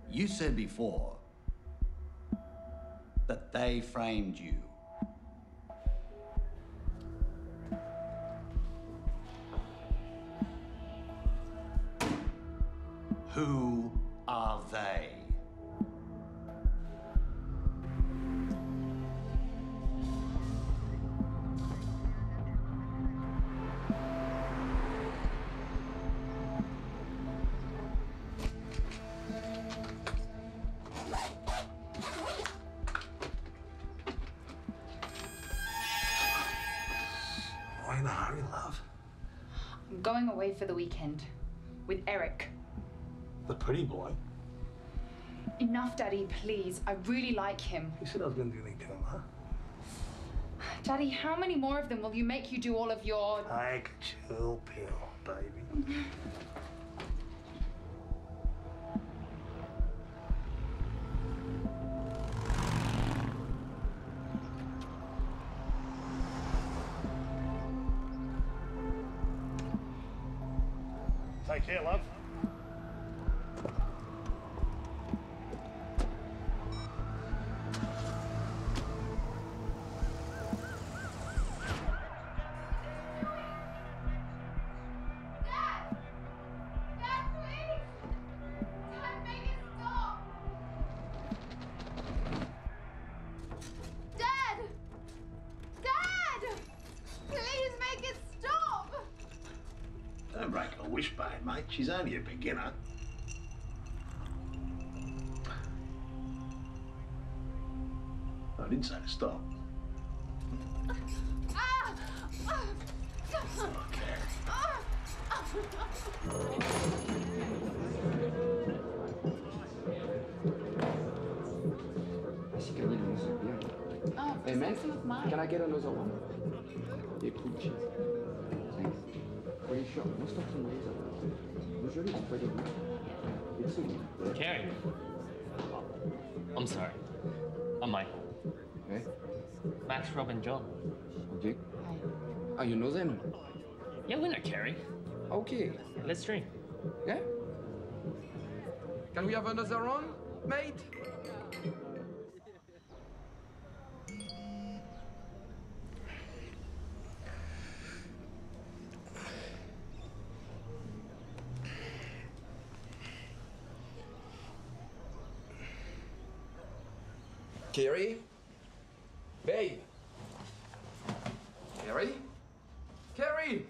You said before that they framed you. Who are they? Why in a hurry, love? I'm going away for the weekend with Eric. The pretty boy. Enough, Daddy, please. I really like him. You said I was going to do anything to him, huh? Daddy, how many more of them will you make you do all of your... Like chill pill, baby. Take care, love. Don't break a wishbone, mate. She's only a beginner. I didn't say to stop. Okay. Ainsi gagner le morceau bien. Oh, Hey man, some of mine. can I get another one? Yeah, cool cheese. Thanks. Are you sure? Most of them later. Usually it's pretty good. It's so good. Carrie. I'm sorry. I'm Michael. Okay. Max, Rob, and John. Okay. Oh, you know them? Yeah, we know Carrie. Okay. Let's drink. Yeah? Can we have another round, mate? Carrie? Babe? Carrie? Carrie!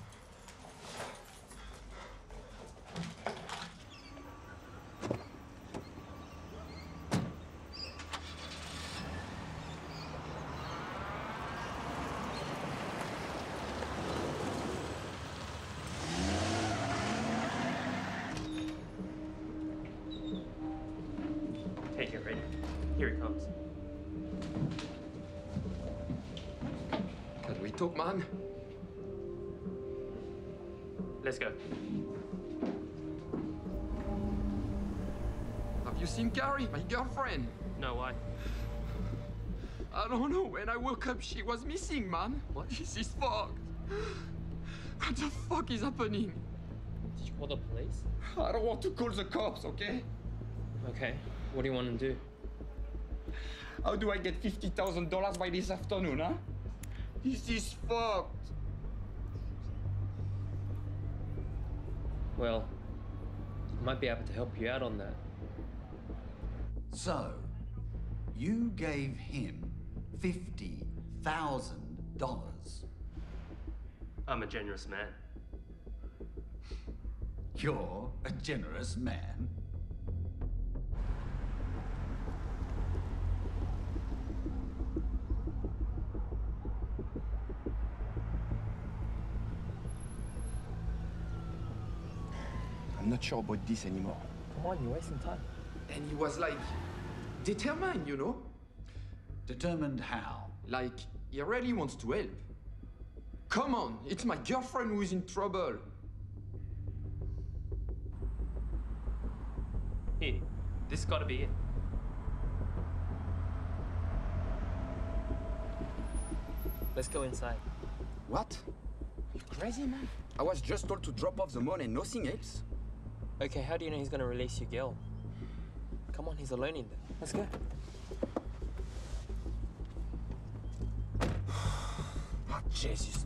Take it ready. Here he comes. Can we talk, man? Let's go. Have you seen Carrie, my girlfriend? No, why? I don't know. When I woke up, she was missing, man. What? This is fucked. What the fuck is happening? Did you call the police? I don't want to call the cops, okay? Okay. What do you want to do? How do I get $50,000 by this afternoon, huh? This is fucked. Well, I might be able to help you out on that. So, you gave him $50,000. I'm a generous man. You're a generous man. I'm not sure about this anymore. Come on, you're wasting time. And he was like, determined, you know? Determined how? Like, he really wants to help. Come on, it's my girlfriend who is in trouble. Here, this has got to be it. Let's go inside. What? You crazy, man? I was just told to drop off the money, nothing else. Okay, how do you know he's going to release your girl? Come on, he's alone in there. Let's go. Oh, Jesus.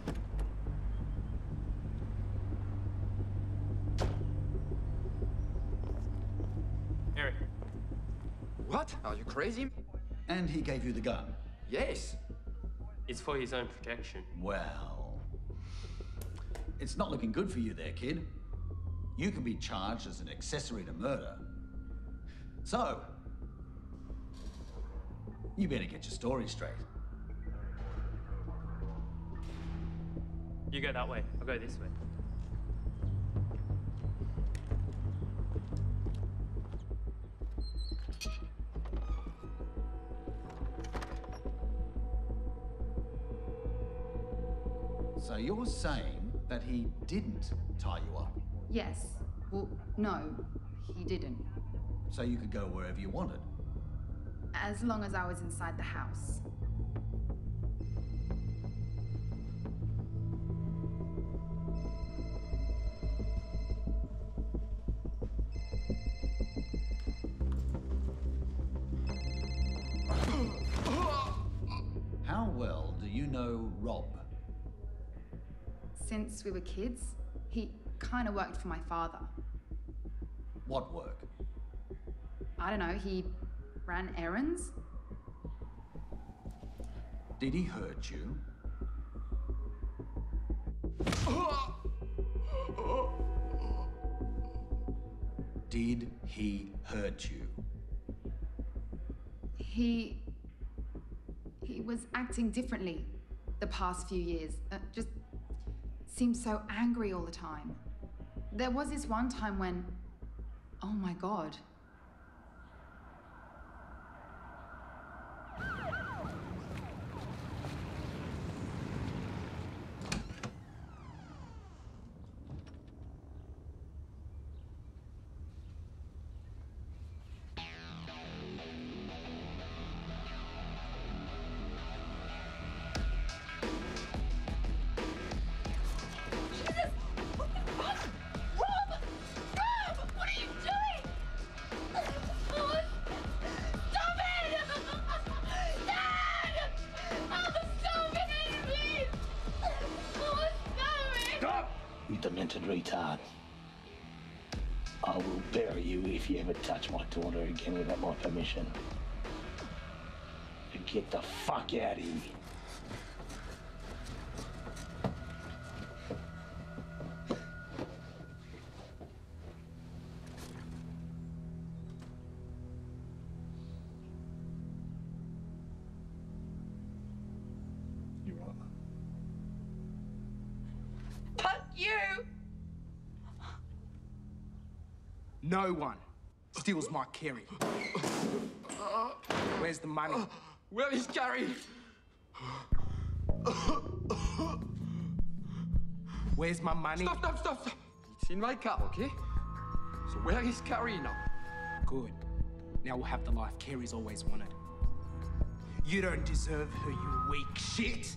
Eric. What? Are you crazy? And he gave you the gun. Yes. It's for his own protection. Well, it's not looking good for you there, kid. You could be charged as an accessory to murder. So, you better get your story straight. You go that way. I'll go this way. So you're saying that he didn't tie you up, Yes. Well, no, he didn't. so you could go wherever you wanted? As long as I was inside the house. How well do you know Rob? Since we were kids, he kind of worked for my father. What work? I don't know, he ran errands? Did he hurt you? Did he hurt you? He was acting differently the past few years. Just seemed so angry all the time. There was this one time when, oh my God. You demented retard. I will bury you if you ever touch my daughter again without my permission. And get the fuck out of here. You're right. Fuck you! No one steals my Kerry. Where's the money? Where is Carrie? Where's my money? Stop. It's in my car, okay? So where is Carrie now? Good. Now we'll have the life Kerry's always wanted. You don't deserve her, you weak shit!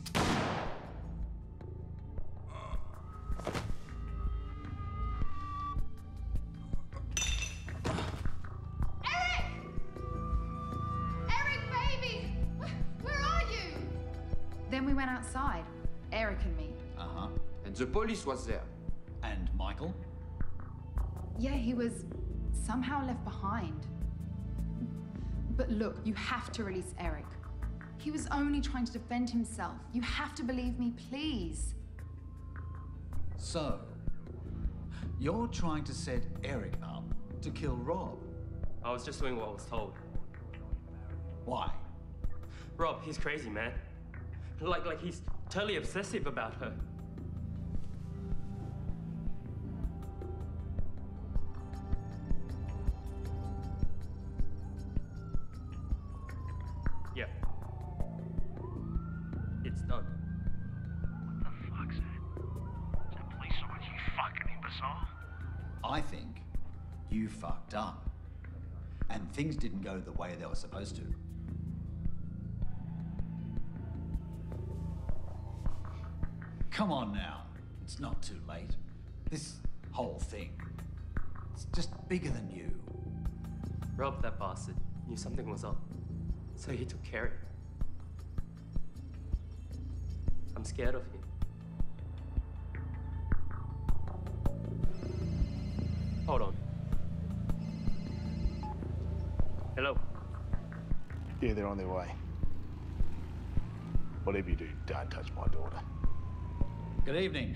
Then we went outside, Eric and me. Uh-huh. And the police was there. And Michael? Yeah, he was somehow left behind. But look, you have to release Eric. He was only trying to defend himself. You have to believe me, please. So, you're trying to set Eric up to kill Rob? I was just doing what I was told. Why? Rob, he's crazy, man. Like he's totally obsessive about her. Yeah. It's done. What the fuck's that? Is that police sirens, you fucking imbecile? I think you fucked up. And things didn't go the way they were supposed to. Come on now. It's not too late. This whole thing, it's just bigger than you. Rob, that bastard, knew something was up. So he took Kerry. I'm scared of him. Hold on. Hello? Yeah, they're on their way. Whatever you do, don't touch my daughter. Good evening.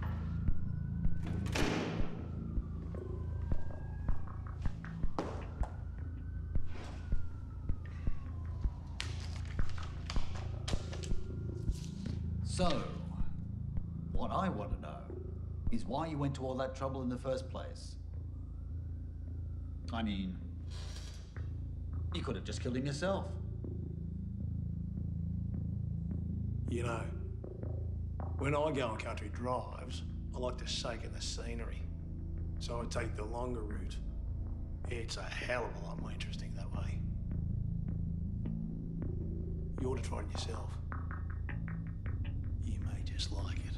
So, what I want to know is why you went to all that trouble in the first place. I mean, you could have just killed him yourself. You know, when I go on country drives, I like to soak in the scenery. So I take the longer route. It's a hell of a lot more interesting that way. You ought to try it yourself. You may just like it.